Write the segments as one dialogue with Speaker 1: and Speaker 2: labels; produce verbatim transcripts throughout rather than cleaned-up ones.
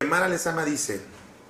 Speaker 1: Mara Lezama dice,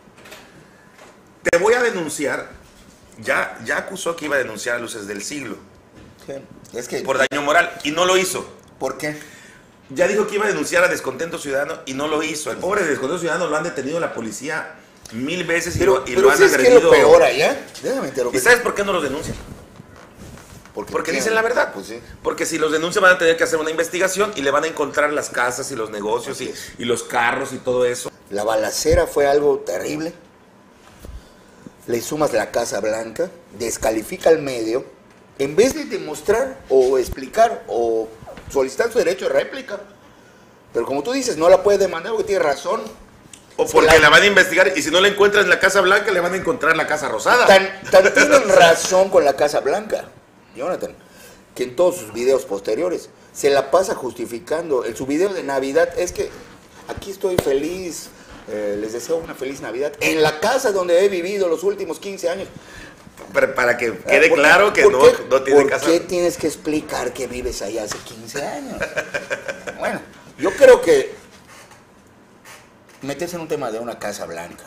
Speaker 1: te voy a denunciar, ya, ya acusó que iba a denunciar a Luces del Siglo.
Speaker 2: Sí. Es que,
Speaker 1: por daño moral, y no lo hizo.
Speaker 2: ¿Por qué?
Speaker 1: Ya dijo que iba a denunciar a Descontento Ciudadano y no lo hizo. El pobre Descontento Ciudadano lo han detenido la policía mil veces
Speaker 2: pero,
Speaker 1: y, lo, y
Speaker 2: pero
Speaker 1: lo han
Speaker 2: ¿sabes
Speaker 1: agredido.
Speaker 2: qué es lo peor allá? Déjame interrumpir.
Speaker 1: ¿Y sabes por qué no los denuncian?
Speaker 2: Porque,
Speaker 1: Porque dicen la verdad.
Speaker 2: Pues sí.
Speaker 1: Porque si los denuncian van a tener que hacer una investigación y le van a encontrar las casas y los negocios y, y los carros y todo eso.
Speaker 2: La balacera fue algo terrible. Le sumas la Casa Blanca, descalifica al medio, en vez de demostrar o explicar o solicitar su derecho de réplica. Pero como tú dices, no la puede demandar porque tiene razón.
Speaker 1: O porque la... la van a investigar y si no la encuentran en la Casa Blanca, le van a encontrar en la Casa Rosada.
Speaker 2: Tan, tan tienen razón con la Casa Blanca, Jonathan, que en todos sus videos posteriores se la pasa justificando. En su video de Navidad es que aquí estoy feliz, eh, les deseo una feliz Navidad, en la casa donde he vivido los últimos quince años.
Speaker 1: Para, para que quede
Speaker 2: ¿Por
Speaker 1: claro
Speaker 2: qué,
Speaker 1: que no,
Speaker 2: qué,
Speaker 1: no tiene
Speaker 2: ¿por
Speaker 1: casa.
Speaker 2: ¿Por qué tienes que explicar que vives ahí hace quince años? Bueno, yo creo que meterse en un tema de una Casa Blanca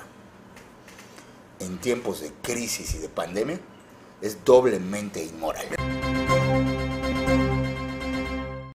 Speaker 2: en tiempos de crisis y de pandemia es doblemente inmoral.